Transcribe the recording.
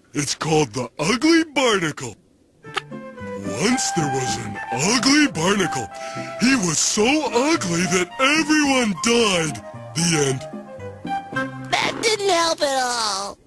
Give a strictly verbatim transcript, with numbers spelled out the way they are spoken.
It's called the Ugly Barnacle. Once there was an ugly barnacle. He was so ugly that everyone died. The end. That didn't help at all.